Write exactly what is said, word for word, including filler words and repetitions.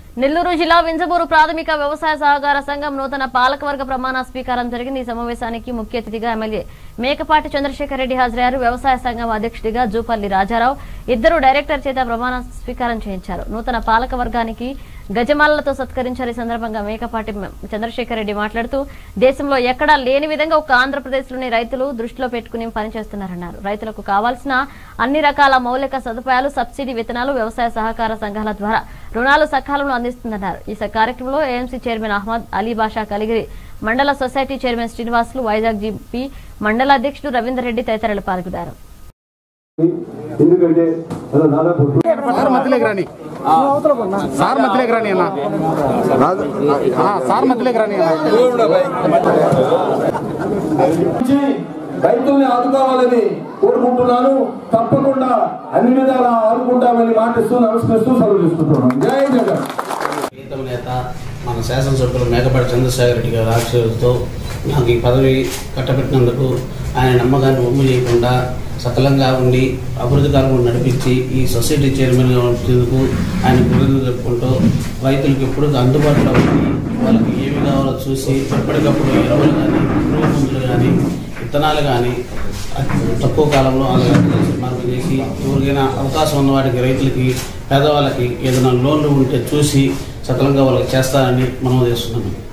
నెల్లూరు జిల్లా వింజమూరు ప్రాథమిక వ్యవసాయ సహకార సంఘం నూతన పాలకవర్గ ప్రమాణ స్వీకారం జరిగింది. ఈ సమావేశానికి ముఖ్య అతిథిగా ఎమ్మెల్యే మేకపాటి చంద్రశేఖర్ రెడ్డి హాజరయ్యారు. వ్యవసాయ సంఘం అధ్యక్షుడిగా జూపల్లి రాజారావు ఇద్దరు డైరెక్టర్ చేత ప్రమాణ స్వీకారం చేయించారు. నూతన పాలక వర్గానికి గజమాలతో సత్కరించారు. ఈ సందర్భంగా మేకపాటి చంద్రశేఖర్ రెడ్డి మాట్లాడుతూ దేశంలో ఎక్కడా లేని విధంగా ఒక ఆంధ్రప్రదేశ్ లోని రైతులు దృష్టిలో పెట్టుకుని పనిచేస్తున్నారన్నారు. రైతులకు కావాల్సిన అన్ని రకాల మౌలిక సదుపాయాలు, సబ్సిడీ విత్తనాలు వ్యవసాయ సహకార సంఘాల ద్వారా రుణాలు సకాలంలో అందిస్తుందన్నారు. ఈ కార్యక్రమంలో ఏఎంసీ చైర్మన్ అహ్మద్ అలీ బాషా, కలిగిరి మండల society chairman Srinivasulu, Vizag GP మండల అధ్యక్షుడు రవీందర్ రెడ్డి తదితరులు పాల్గొన్నారు. సార్ మధ్యలోకి రాని సార్ మధ్యలోకి రాని అన్న సార్ మధ్యలోకి రాని రైతుల్ని ఆదుకోవాలని కోరుకుంటున్నాను. తప్పకుండా అన్ని విధాలా ఆదుకుంటామని మాటిస్తూ నమస్కరిస్తూ సెలవు తీసుకుంటున్నాను. జై జగన్. ప్రీతం నేత మన శాసనసభ్యులు మేకపాటి చంద్రశేఖర్ రెడ్డి గారి ఆశీర్వాదంతో నాకు ఈ పదవి కట్టబెట్టినందుకు ఆయన నమ్మకాన్ని ఒమ్ము చేయకుండా సకలంగా ఉండి అభివృద్ధి కాలంలో నడిపించి ఈ సొసైటీ చైర్మన్గా వచ్చేందుకు ఆయన కృతజ్ఞతలు చెప్పుకుంటూ రైతులకు ఎప్పుడు అందుబాటులో ఉండి వాళ్ళకి ఏమి కావాలో చూసి ఎప్పటికప్పుడు ఎరువులు కానీ పురుగు మందులు కానీ విత్తనాలు కానీ తక్కువ కాలంలో మార్పు చేసి ఎవరికైనా అవకాశం ఉన్న వాటికి రైతులకి పేదవాళ్ళకి ఏదైనా లోన్లు ఉంటే చూసి సకలంగా వాళ్ళకి చేస్తారని మనం చేస్తున్నాము.